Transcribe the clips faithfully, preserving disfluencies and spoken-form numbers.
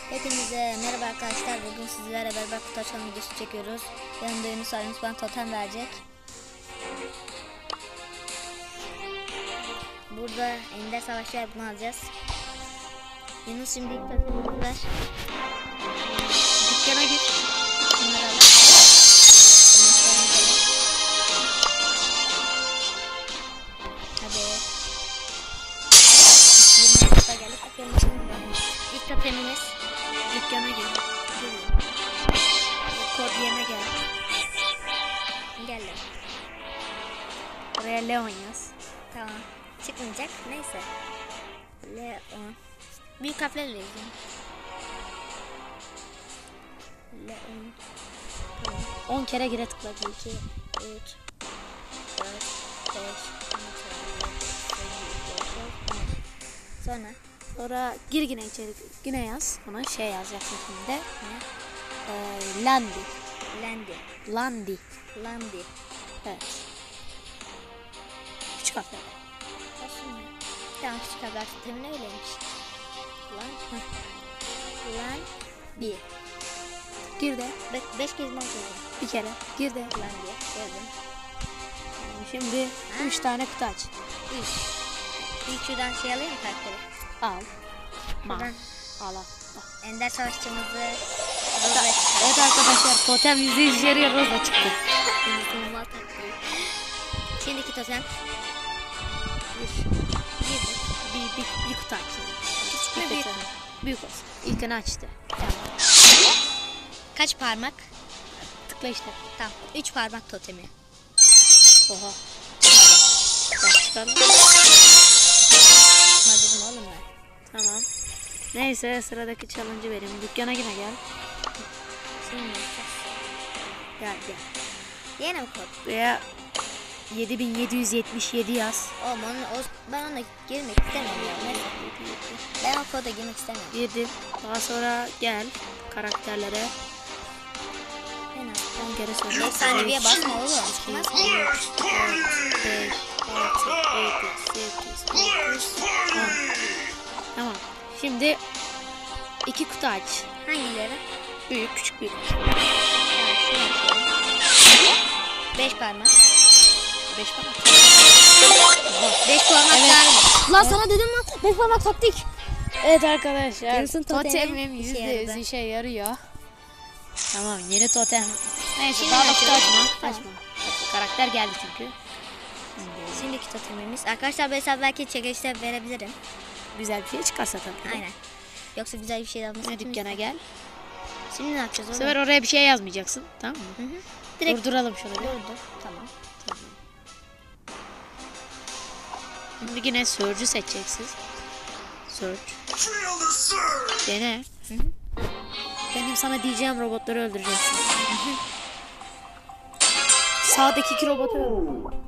Hepinize merhaba arkadaşlar. Bugün sizlere beraber kutu açalım videosu çekiyoruz. Yanımda Yunus var. Yunus bana totem verecek. Burada ender savaşlar bunu alacağız. Yunus şimdi ilk totemimizi ver. Dükkana gir. Bunları al. Hadi. yirmi dakika geldik. İlk totemimiz. Dükkana gir. Kod yerine gel. Gel. Buraya Leon yaz. Tamam. Çıkmayacak. Neyse. Leon. Büyük harflerle yazayım. Leon. Tamam. on kere gire tıkla. iki, üç, dört, beş, altı, yedi, sonra Sonra gir yine içeri, yine yaz. Buna şey yazacaksın şimdi. Ee, Landi. Landi. Landi. Landi. Evet. Küçük harfler. Tamam, küçük harfler. Temin öyleymiş. Lan. Landi. Gir de. Be beş kez mi okudum? Bir kere. Gir de. Landi. Gördüm. Şimdi ha. üç tane kutu aç. Üç. İlk şuradan şey alayım mı karakteri? Al. Şuradan. Al al. Ender savaşçımızı Rosa çıktı. Evet arkadaşlar, totem yüzde yüz yarıya Rosa çıktı. Şimdi iki totem. Bir. Bir, bir, bir kutu aç. Küçük mü büyük mü? Büyük olsun. İlkini açtı. Tamam. Kaç parmak? Tıkla işte. Tamam. Üç parmak totemi. Oha. Bak çıkalım. Dedim oğlum ben. Tamam. Neyse, sıradaki challenge'ı vereyim. Dükkana yine gel. Şimdi yapacağız. Gel gel. Yine mi kod? Veya yedi bin yedi yüz yetmiş yedi yaz. Oğlum onu, o, ben ona girmek istemiyorum ya. Ben o koda girmek istemiyorum. Girdim. Daha sonra gel karakterlere. on kere sonra. Efsaneviye basma oğlum. Çıkmaz mı? beş, altı, yedi, sekiz, dokuz, on. Tamam. Şimdi iki kutu aç. Hangileri? Büyük, küçük, büyük. Yani şunu açıyorum. Beş parmak. Beş parmak. Beş parmak Evet. var. Lan sana dedim lan. Beş parmak taktik. Evet arkadaşlar. Yunus'un totemi Totemim işe yüzde yüz yaradı. işe yarıyor. Tamam, yeni totem. Neyse, Şimdi daha da kutu açalım. açma. Tamam. Açma. Karakter geldi çünkü. Şimdiki totemimiz. Arkadaşlar bu hesabı belki çekilişte verebilirim. Güzel bir şey çıkarsa tabii. Aynen. Yoksa güzel bir şey almasın. Yine dükkana gel. Şimdi ne yapacağız Bu oğlum? sefer oraya bir şey yazmayacaksın. Tamam mı? Hı hı. Direkt Durduralım şunu bir. durdur. Tamam. Şimdi yine Surge'ü seçeceksiniz. Surge. Dene. Hı hı. Benim sana diyeceğim robotları öldüreceksin. Hı hı. Sağdaki iki robotu öldür.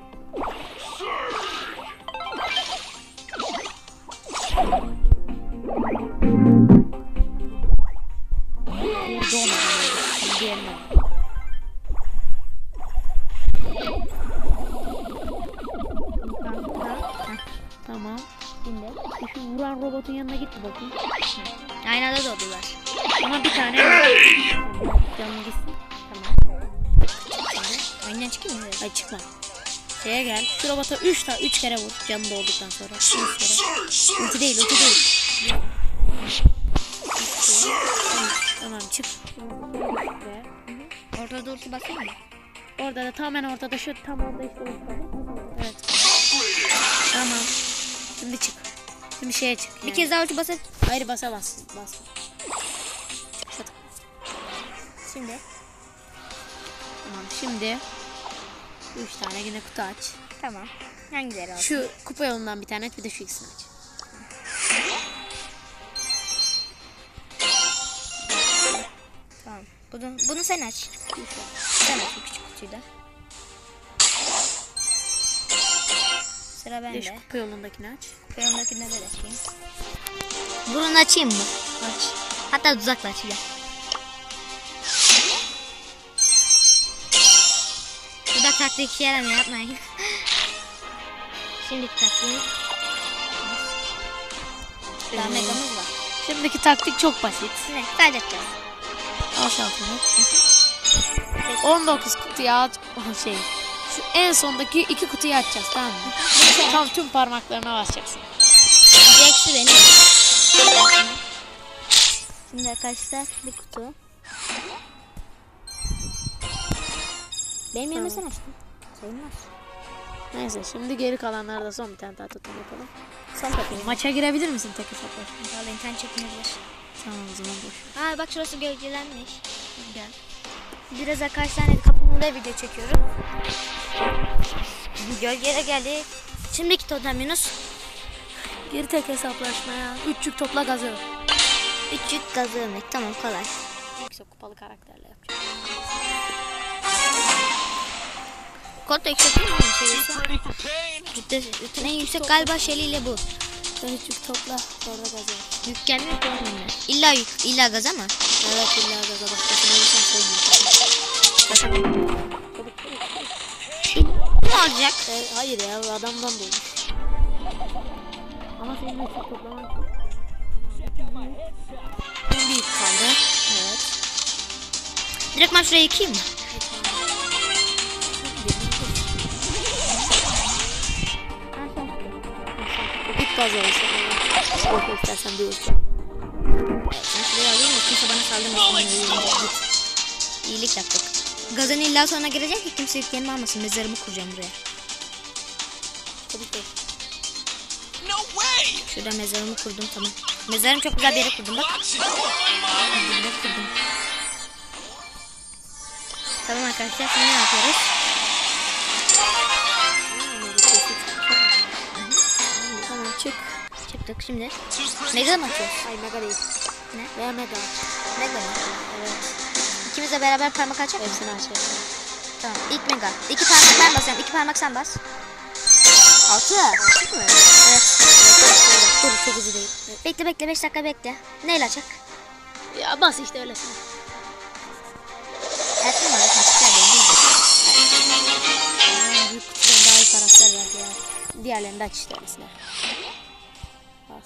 Tamam. Şimdi. Şu vuran robotun yanına git bakayım. Aynı anda doğdular. Ama bir tane canım gitsin. Tamam. Oyundan çıkayım mı? Ay çıkma. Şeye gel. Şu robota üç ta üç kere vur. Canı dolduktan sonra. üç kere. Ulti değil, ulti değil. Tamam, çık. Ortada ulti basayım mı? Orada da tamamen ortada, şu tam orada işte ulti var. Evet. Tamam. Şimdi çık. Şimdi şeye çık. Yani. Bir kez daha ulti basıp. Hayır, basamaz. Bas. Çık. Şimdi. Tamam, şimdi üç tane yine kutu aç. Tamam. Hangileri olsun? Şu kupa yolundan bir tane aç, bir de şu ikisini aç. Tamam. Bunu, bunu sen aç. Sen aç bu küçük kutuyu da. Sıra Bir de şu bende. kupa yolundakini aç. Kıyımdakini de açayım. Bunu açayım mı? Aç. Hatta uzakla açacağım. Bu da taktik işe yaramıyor, yapmayın. Şimdiki taktiğimiz. Daha megamız var. Şimdiki taktik çok basit. Ne? Kaydedeceğiz. Al şaltını. on dokuz kutuyu aç. Şey. Şu en sondaki iki kutuyu açacağız, tamam mı? Tam tüm parmaklarına basacaksın. Eksi benim. Şimdi arkadaşlar bir kutu. Benim yerime sen açtın. Sayılmaz. Neyse şimdi geri kalanlarda da son bir tane daha tutum yapalım. Son takım. Maça girebilir misin tek hesaplaşma? Valla internet çekinebilir. Tamam o zaman boş. Aa bak şurası gölgelenmiş. Gel. Biraz arkadaşlar kapımda video çekiyorum. Gölgeye geldik. Şimdiki totem Yunus. Geri tek hesaplaşmaya. Üç yük topla gazı. Üç yük gazı yemek. Tamam kolay. Yüksek kupalı karakterle yapacağım. Kod da yüksek değil mi? Rütbe, rütbe en yüksek galiba Shelly ile bu. Ben üç yük topla sonra gazı. Yük gelmiyor ki onun. İlla yük, illa gaz ama. Evet illa gaza başkasına olursan sevmiyorum. Ne olacak? E, hayır ya adamdan değil. Ama senin üç yük toplaman çok. En büyük kaldı. Evet. Direkt ben şuraya yıkayayım mı? İlk gaz olursa. Yok istersen bir usta. Evet, ben şuraya alayım da kimse bana saldırmasın. Git. İyilik yaptık. Gazın illa sonra girecek ki kimse yüklenimi almasın. Mezarımı kuracağım buraya. Tabii ki. Şurada mezarımı kurdum, tamam. Mezarım çok güzel bir yere kurdum bak. Burada kurdum. Tamam arkadaşlar, şimdi ne yapıyoruz? Tamam çık. Çıktık şimdi. Mega mı açıyoruz? Ay mega değil. Ne? Veya mega. Mega mı? Evet. İkimiz de beraber parmak açacak mısın? Hepsini açalım. Tamam, ilk mega. İki parmak ben basıyorum, iki parmak sen bas. Altı. Açık mı? Evet. Dur çok hızlı değil. Bekle bekle, beş dakika bekle. Neyle açacak? Ya bas işte öylesin. Erken var, açacak değil. Aa, büyük kutudan daha iyi karakter verdi ya. Diğerlerini de aç işte öylesine. Bas.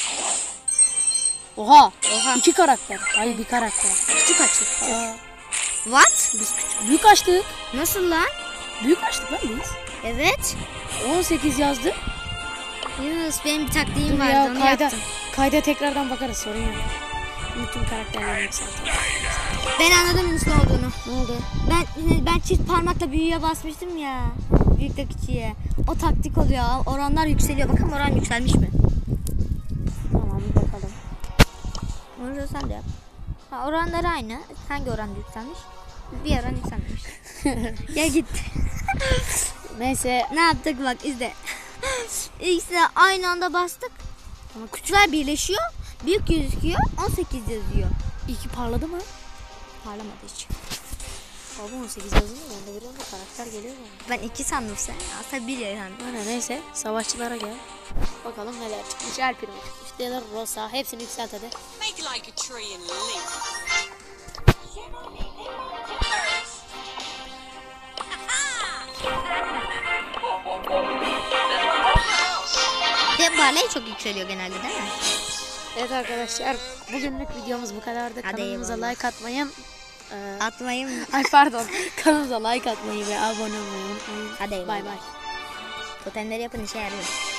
Oha. Oha. İki karakter. Hayır bir karakter. Küçük açtık. Aa, What? biz küçük. Büyük açtık. Nasıl lan? Büyük açtık lan biz. Evet. on sekiz yazdı. Yunus benim bir taktiğim Dur vardı, ya onu kayda, yaptım. kayda tekrardan bakarız sorun yok. Bütün karakterlerini yükseltelim. Ben anladım Yunus ne olduğunu. Ne oldu? Ben ben çift parmakla büyüye basmıştım ya. Büyükle küçüğe. O taktik oluyor. Oranlar yükseliyor. Bakalım oran yükselmiş mi? Tamam bir bakalım. Onu da sen de yap. Ha, oranları aynı. Hangi oranda yükselmiş? Bir oran yükselmemiş. Gel git. Neyse. Ne yaptık bak izle. İkisi de aynı anda bastık. Ama küçükler birleşiyor. Büyük gözüküyor. on sekiz yazıyor. İki parladı mı? Parlamadı hiç. Abi on sekiz yazdı mı? Ben de bir anda karakter geliyor mu? Ben iki sandım sen. Aslında bir yani. Aynen neyse. Savaşçılara gel. Bakalım neler çıkmış. El Primo çıkmış. Delir Rosa. Hepsini yükselt hadi. Make like a tree and leaf. Ve Barley çok yükseliyor genelde değil mi? Evet arkadaşlar. Bugünlük videomuz bu kadardı. Hadi Kanalımıza eyvallah. like atmayın. Ee, Atmayayım. ay pardon. Kanalımıza like atmayı ve abone olmayı unutmayın. Hadi eyvallah. Bay bay. Totemleri yapın işe yarıyor.